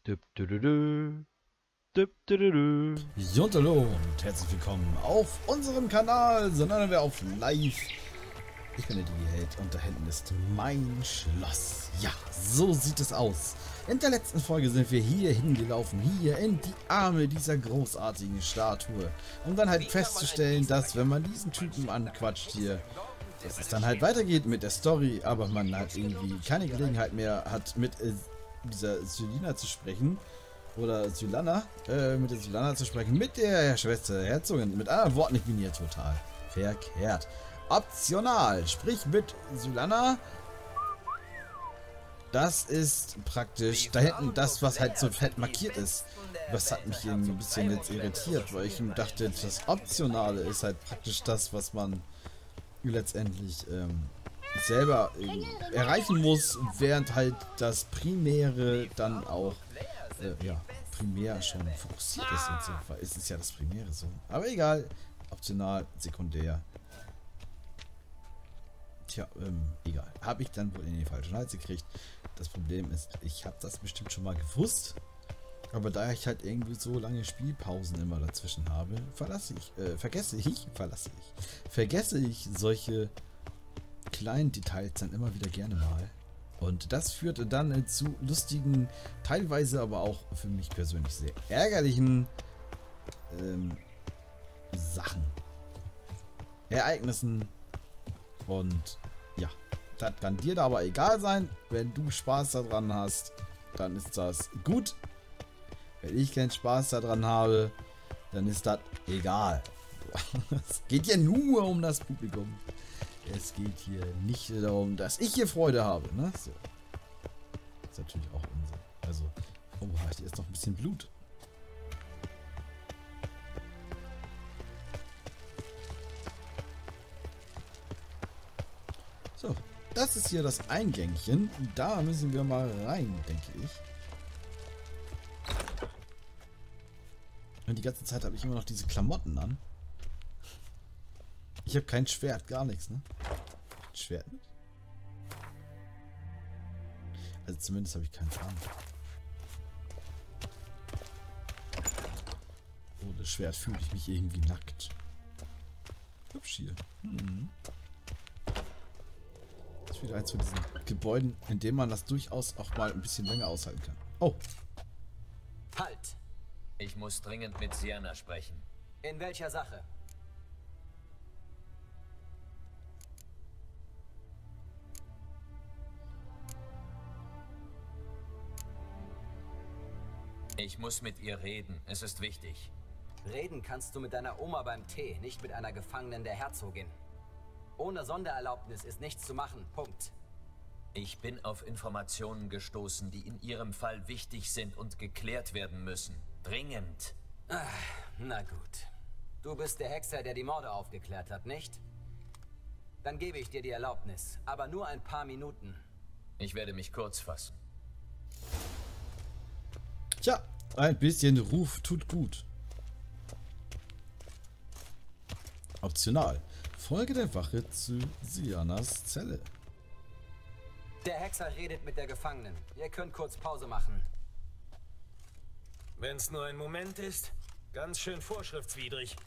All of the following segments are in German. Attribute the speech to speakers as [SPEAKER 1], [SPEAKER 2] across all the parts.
[SPEAKER 1] Düp, dü, dü, dü. Düp, dü, dü, dü.
[SPEAKER 2] Und hallo und herzlich willkommen auf unserem Kanal, sondern wir auf Live. Ich bin der DigiHeld und da hinten ist mein Schloss. Ja, so sieht es aus. In der letzten Folge sind wir hier hingelaufen, hier in die Arme dieser großartigen Statue, um dann halt festzustellen, dass wenn man diesen Typen anquatscht hier, dass es dann halt weitergeht mit der Story, aber man halt irgendwie keine Gelegenheit mehr hat, mit dieser Sylina zu sprechen. Oder Sylana, mit der Sylana zu sprechen, mit der Schwester der Herzogin. Mit anderen Worten, ich bin hier total verkehrt. Optional, sprich mit Sylana. Das ist praktisch da hinten das, was halt so fett markiert ist. Das hat mich irgendwie ein bisschen jetzt irritiert, weil ich dachte, das Optionale ist halt praktisch das, was man letztendlich selber erreichen muss, während halt das Primäre dann auch ja, primär schon fokussiert ist. In dem Fall ist es ja das Primäre so. Aber egal, optional, sekundär. Tja, egal. Habe ich dann wohl in die falsche Hals gekriegt. Das Problem ist, ich habe das bestimmt schon mal gewusst. Aber da ich halt irgendwie so lange Spielpausen immer dazwischen habe, vergesse ich solche kleinen Details dann immer wieder gerne mal. Und das führte dann zu lustigen, teilweise aber auch für mich persönlich sehr ärgerlichen Sachen, Ereignissen. Und ja, das kann dir da aber egal sein. Wenn du Spaß daran hast, dann ist das gut. Wenn ich keinen Spaß daran habe, dann ist das egal. Es geht ja nur um das Publikum. Es geht hier nicht darum, dass ich hier Freude habe, ne? So. Ist natürlich auch Unsinn. Also, oh, hier ist noch ein bisschen Blut. So, das ist hier das Eingängchen. Da müssen wir mal rein, denke ich. Und die ganze Zeit habe ich immer noch diese Klamotten an. Ich habe kein Schwert, gar nichts, ne? Schwert mit? Also zumindest habe ich keinen an. Ohne Schwert fühle ich mich irgendwie nackt. Hübsch hier. Das ist wieder eins von diesen Gebäuden, in dem man das durchaus auch mal ein bisschen länger aushalten kann. Oh.
[SPEAKER 3] Halt! Ich muss dringend mit Sienna sprechen. In welcher Sache? Ich muss mit ihr reden. Es ist wichtig. Reden kannst du mit deiner Oma beim Tee, nicht mit einer Gefangenen der Herzogin. Ohne Sondererlaubnis ist nichts zu machen. Punkt. Ich bin auf Informationen gestoßen, die in ihrem Fall wichtig sind und geklärt werden müssen. Dringend. Na gut. Du bist der Hexer, der die Morde aufgeklärt hat, nicht? Dann gebe ich dir die Erlaubnis, aber nur ein paar Minuten. Ich werde mich kurz fassen.
[SPEAKER 2] Tja, ein bisschen Ruf tut gut. Optional. Folge der Wache zu Sianas Zelle.
[SPEAKER 3] Der Hexer redet mit der Gefangenen. Ihr könnt kurz Pause machen.
[SPEAKER 4] Wenn's nur ein Moment ist, ganz schön vorschriftswidrig.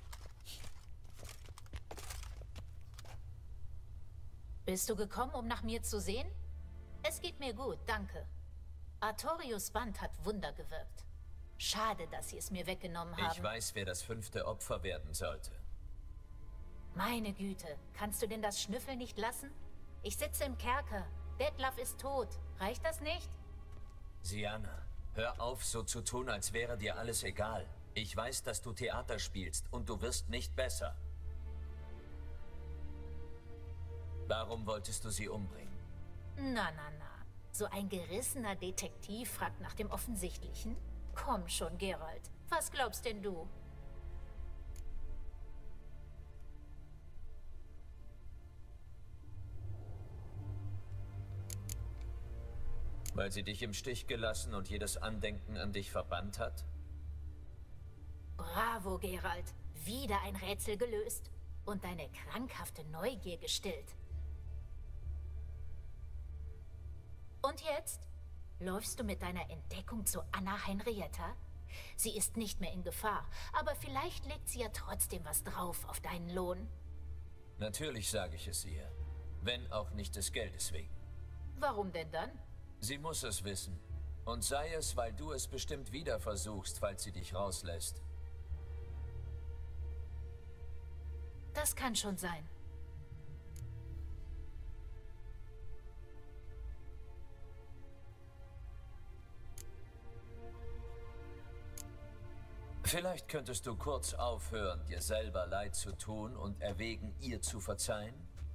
[SPEAKER 5] Bist du gekommen, um nach mir zu sehen? Es geht mir gut, danke. Artorius Band hat Wunder gewirkt. Schade, dass sie es mir weggenommen haben.
[SPEAKER 3] Ich weiß, wer das 5. Opfer werden sollte.
[SPEAKER 5] Meine Güte, kannst du denn das Schnüffeln nicht lassen? Ich sitze im Kerker. Detlef ist tot. Reicht das nicht?
[SPEAKER 3] Sienna, hör auf, so zu tun, als wäre dir alles egal. Ich weiß, dass du Theater spielst und du wirst nicht besser. Warum wolltest du sie umbringen?
[SPEAKER 5] Na. So ein gerissener Detektiv fragt nach dem Offensichtlichen? Komm schon, Geralt. Was glaubst denn du?
[SPEAKER 3] Weil sie dich im Stich gelassen und jedes Andenken an dich verbannt hat?
[SPEAKER 5] Bravo, Geralt. Wieder ein Rätsel gelöst. Und deine krankhafte Neugier gestillt. Und jetzt? Läufst du mit deiner Entdeckung zu Anna Henrietta? Sie ist nicht mehr in Gefahr, aber vielleicht legt sie ja trotzdem was drauf auf deinen Lohn.
[SPEAKER 6] Natürlich sage ich es ihr. Wenn auch nicht des Geldes wegen.
[SPEAKER 5] Warum denn dann?
[SPEAKER 6] Sie muss es wissen. Und sei es, weil du es bestimmt wieder versuchst, falls sie dich rauslässt.
[SPEAKER 5] Das kann schon sein.
[SPEAKER 6] Vielleicht könntest du kurz aufhören, dir selber leid zu tun und erwägen, ihr zu verzeihen?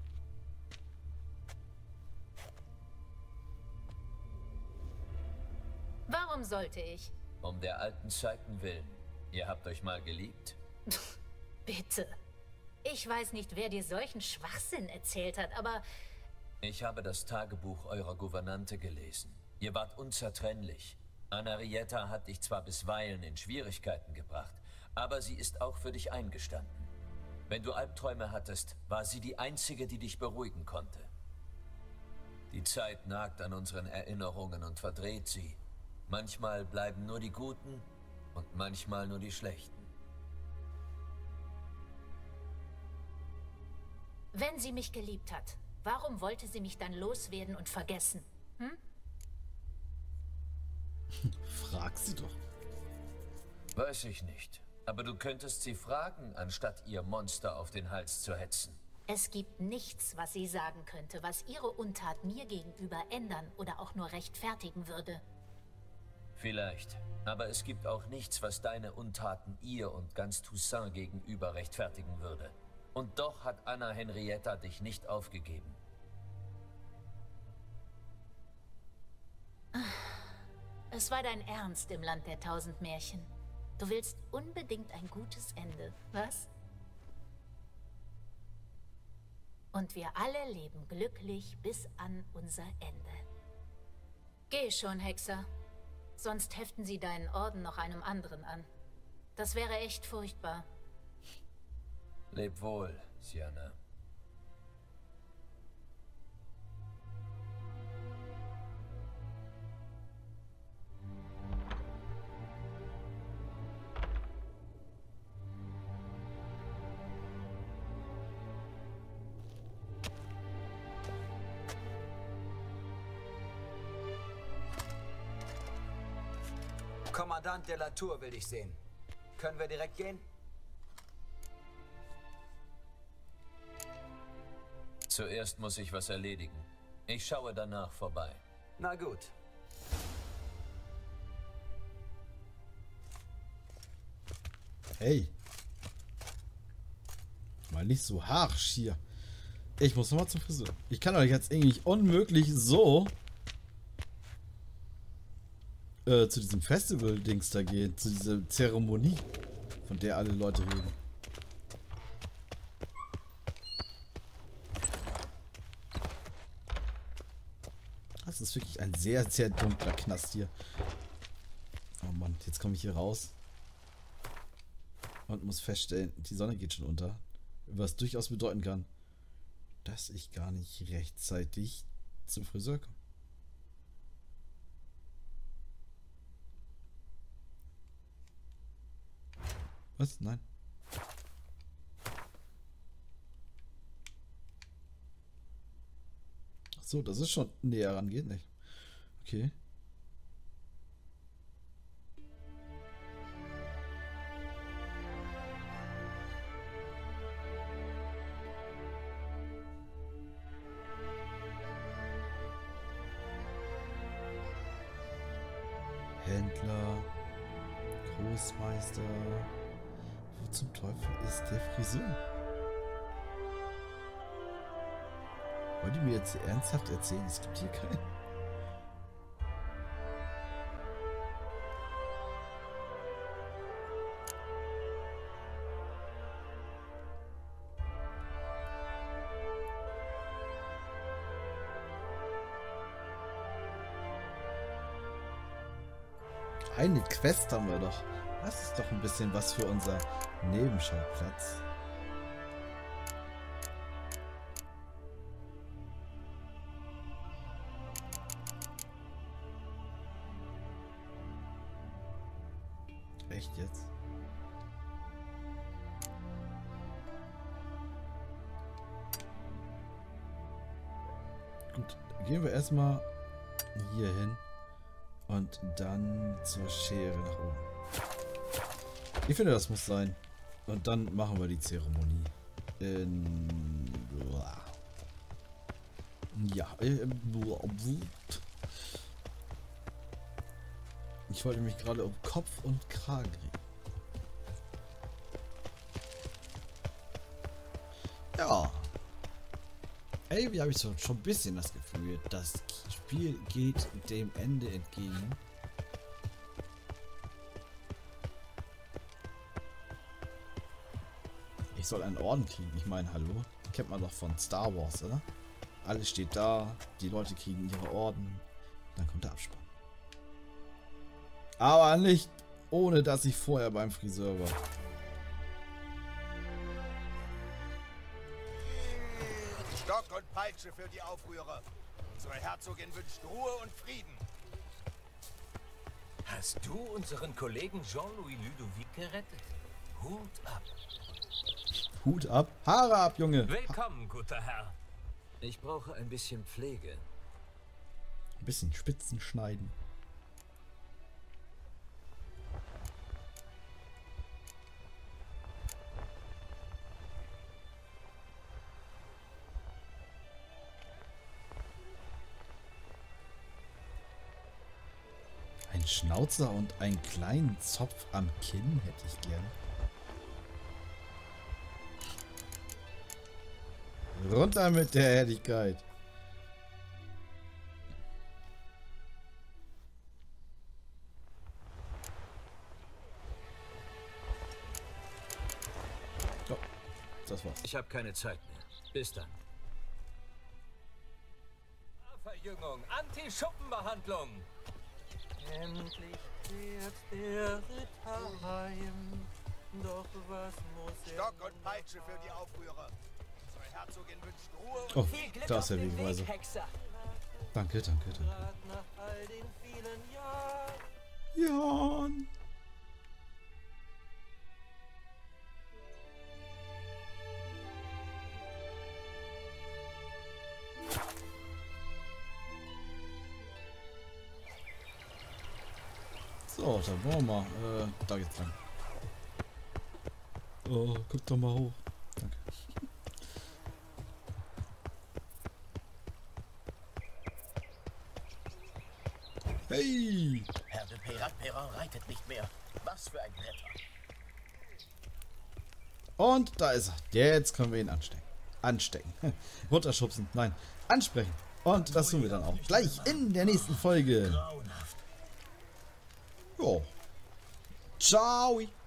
[SPEAKER 5] Warum sollte ich?
[SPEAKER 6] Um der alten Zeiten willen. Ihr habt euch mal geliebt?
[SPEAKER 5] Bitte. Ich weiß nicht, wer dir solchen Schwachsinn erzählt hat, aber
[SPEAKER 6] Ich habe das Tagebuch eurer Gouvernante gelesen. Ihr wart unzertrennlich. Anarietta hat dich zwar bisweilen in Schwierigkeiten gebracht, aber sie ist auch für dich eingestanden. Wenn du Albträume hattest, war sie die einzige, die dich beruhigen konnte. Die Zeit nagt an unseren Erinnerungen und verdreht sie. Manchmal bleiben nur die Guten und manchmal nur die Schlechten.
[SPEAKER 5] wenn sie mich geliebt hat, warum wollte sie mich dann loswerden und vergessen?
[SPEAKER 2] Frag sie doch.
[SPEAKER 6] Weiß ich nicht. Aber du könntest sie fragen, anstatt ihr Monster auf den Hals zu hetzen.
[SPEAKER 5] Es gibt nichts, was sie sagen könnte, was ihre Untat mir gegenüber ändern oder auch nur rechtfertigen würde.
[SPEAKER 6] Vielleicht. Aber es gibt auch nichts, was deine Untaten ihr und ganz Toussaint gegenüber rechtfertigen würde. Und doch hat Anna Henrietta dich nicht aufgegeben.
[SPEAKER 5] Es war dein Ernst im Land der 1000 Märchen. Du willst unbedingt ein gutes Ende, was? Und wir alle leben glücklich bis an unser Ende. Geh schon, Hexer. Sonst heften sie deinen Orden noch einem anderen an. Das wäre echt furchtbar.
[SPEAKER 6] Leb wohl, Sienna.
[SPEAKER 3] Kommandant de la Tour will dich sehen. Können wir direkt gehen?
[SPEAKER 6] Zuerst muss ich was erledigen. Ich schaue danach vorbei.
[SPEAKER 3] Na gut.
[SPEAKER 2] Hey. Mal nicht so harsch hier. Ich muss nochmal zum Friseur. Ich kann euch jetzt irgendwie unmöglich so zu diesem Festival-Dings da gehen. Zu dieser Zeremonie, von der alle Leute reden. Das ist wirklich ein sehr, sehr dunkler Knast hier. Oh Mann, jetzt komme ich hier raus. Und muss feststellen, die Sonne geht schon unter. Was durchaus bedeuten kann, dass ich gar nicht rechtzeitig zum Friseur komme. Was? Nein. Ach so, das ist schon näher ran, geht nicht. Okay. Händler, Großmeister. Wo zum Teufel ist der Friseur? Wollt ihr mir jetzt ernsthaft erzählen, es gibt hier keinen? Eine Quest haben wir doch. Das ist doch ein bisschen was für unser Nebenschauplatz. Echt jetzt? Gut, gehen wir erstmal hier hin und dann zur Schere nach oben. Ich finde, das muss sein. Und dann machen wir die Zeremonie. Ja. Ich wollte mich gerade um Kopf und Kragen reden. Ja. Irgendwie habe ich so schon ein bisschen das Gefühl, das Spiel geht dem Ende entgegen. Ich soll einen Orden kriegen. Ich meine, hallo? Kennt man doch von Star Wars, oder? Alles steht da, die Leute kriegen ihre Orden, dann kommt der Abspann. Aber nicht, ohne dass ich vorher beim Friseur war.
[SPEAKER 7] Stock und Peitsche für die Aufrührer. Unsere Herzogin wünscht Ruhe und Frieden.
[SPEAKER 4] Hast du unseren Kollegen Jean-Louis Ludovic gerettet? Hut ab.
[SPEAKER 2] Hut ab, Haare ab, Junge.
[SPEAKER 4] Willkommen, guter Herr.
[SPEAKER 6] Ich brauche ein bisschen Pflege.
[SPEAKER 2] Ein bisschen Spitzen schneiden. Ein Schnauzer und einen kleinen Zopf am Kinn hätte ich gerne. Runter mit der Ehrlichkeit. So, das war's.
[SPEAKER 6] Ich habe keine Zeit mehr. Bis dann.
[SPEAKER 4] Verjüngung, Anti-Schuppenbehandlung.
[SPEAKER 8] Endlich kehrt der Ritter heim. Doch was muss er...
[SPEAKER 7] Stock und Peitsche für die Aufrührer. Unsere Herzogin wünscht Ruhe und
[SPEAKER 2] Oh, da ist der Wegweiser. Danke, danke, danke.
[SPEAKER 8] nach all den vielen Jahren?
[SPEAKER 2] Jan. So, dann wollen wir mal. Da geht's lang. Oh, guck doch mal hoch. Danke. Hey!
[SPEAKER 8] Herr de Perrin reitet nicht mehr. Was für ein Wetter.
[SPEAKER 2] Und da ist er. Jetzt können wir ihn anstecken. Anstecken. Runterschubsen. Nein. Ansprechen. Und das tun wir dann auch gleich in der nächsten Folge. Jo. Ciao.